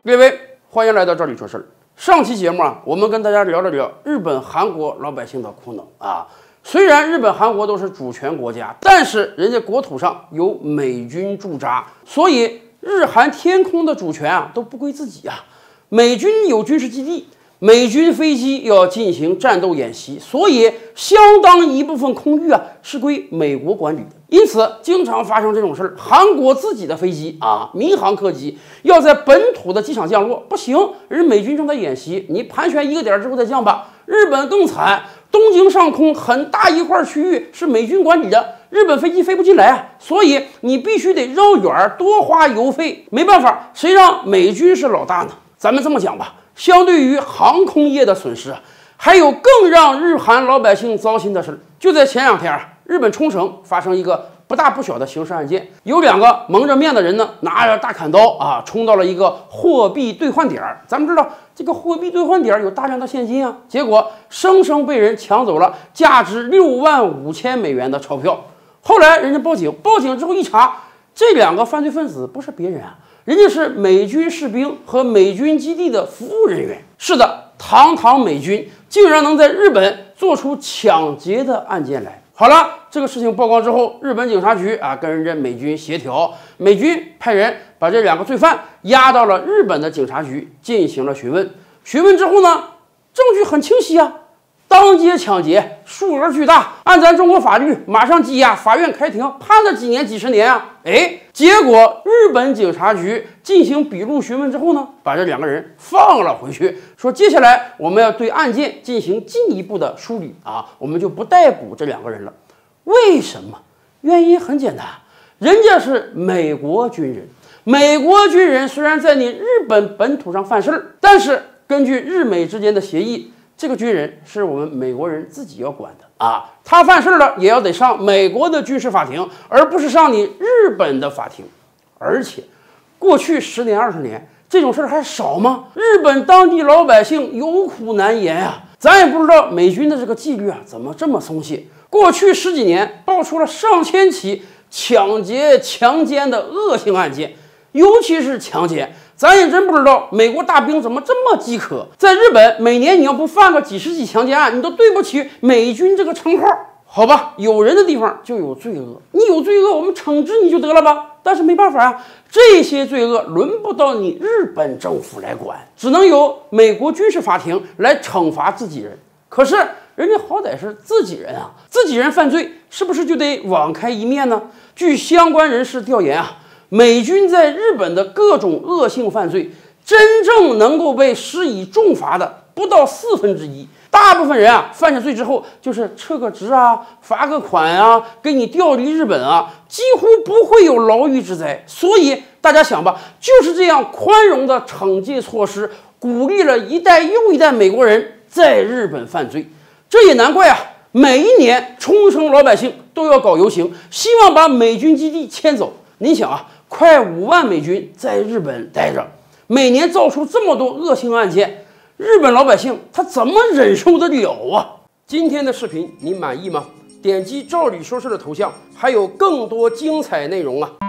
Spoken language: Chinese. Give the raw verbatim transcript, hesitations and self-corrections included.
各位，欢迎来到这里说事儿。上期节目啊，我们跟大家聊了聊日本、韩国老百姓的苦恼啊。虽然日本、韩国都是主权国家，但是人家国土上有美军驻扎，所以日韩天空的主权啊都不归自己啊。美军有军事基地，美军飞机要进行战斗演习，所以相当一部分空域啊是归美国管理的。因此，经常发生这种事儿。韩国自己的飞机啊，民航客机要在本土的机场降落，不行，人美军正在演习，你盘旋一个点之后再降吧。日本更惨，东京上空很大一块区域是美军管理的，日本飞机飞不进来啊，所以你必须得绕远，多花油费。没办法，谁让美军是老大呢？咱们这么讲吧，相对于航空业的损失，还有更让日韩老百姓糟心的事。就在前两天，日本冲绳发生一个不大不小的刑事案件，有两个蒙着面的人呢，拿着大砍刀啊，冲到了一个货币兑换点。咱们知道这个货币兑换点有大量的现金啊，结果生生被人抢走了价值六万五千美元的钞票。后来人家报警，报警之后一查，这两个犯罪分子不是别人啊，人家是美军士兵和美军基地的服务人员。是的，堂堂美军竟然能在日本做出抢劫的案件来。好了，这个事情曝光之后，日本警察局啊跟人家美军协调，美军派人把这两个罪犯押到了日本的警察局进行了询问。询问之后呢，证据很清晰啊，当街抢劫，数额巨大，按咱中国法律，马上羁押，法院开庭，判了几年几十年啊！哎，结果日本警察局进行笔录询问之后呢，把这两个人放了回去，说接下来我们要对案件进行进一步的梳理啊，我们就不逮捕这两个人了。为什么？原因很简单，人家是美国军人，美国军人虽然在你日本本土上犯事儿，但是根据日美之间的协议，这个军人是我们美国人自己要管的啊，他犯事了也要得上美国的军事法庭，而不是上你日本的法庭。而且，过去十年二十年这种事儿还少吗？日本当地老百姓有苦难言啊，咱也不知道美军的这个纪律啊怎么这么松懈。过去十几年爆出了上千起抢劫、强奸的恶性案件，尤其是强奸。咱也真不知道美国大兵怎么这么饥渴。在日本，每年你要不犯个几十起强奸案，你都对不起美军这个称号。好吧，有人的地方就有罪恶，你有罪恶，我们惩治你就得了吧。但是没办法啊，这些罪恶轮不到你日本政府来管，只能由美国军事法庭来惩罚自己人。可是人家好歹是自己人啊，自己人犯罪是不是就得网开一面呢？据相关人士调研啊，美军在日本的各种恶性犯罪，真正能够被施以重罚的不到四分之一。大部分人啊，犯下罪之后就是撤个职啊，罚个款啊，给你调离日本啊，几乎不会有牢狱之灾。所以大家想吧，就是这样宽容的惩戒措施，鼓励了一代又一代美国人在日本犯罪。这也难怪啊，每一年冲绳老百姓都要搞游行，希望把美军基地迁走。您想啊，快五万美军在日本待着，每年造出这么多恶性案件，日本老百姓他怎么忍受得了啊？今天的视频您满意吗？点击赵理说事的头像，还有更多精彩内容啊！